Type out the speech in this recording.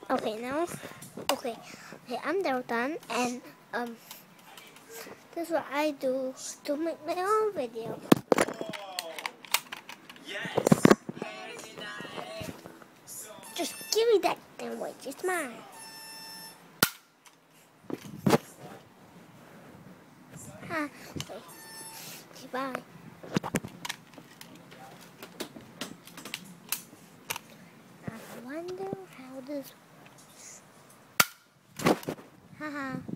Okay, now, okay, I'm Delton, and this is what I do to make my own video. Yes. Just give me that sandwich, it's mine. Okay, bye. I wonder how this works. Haha.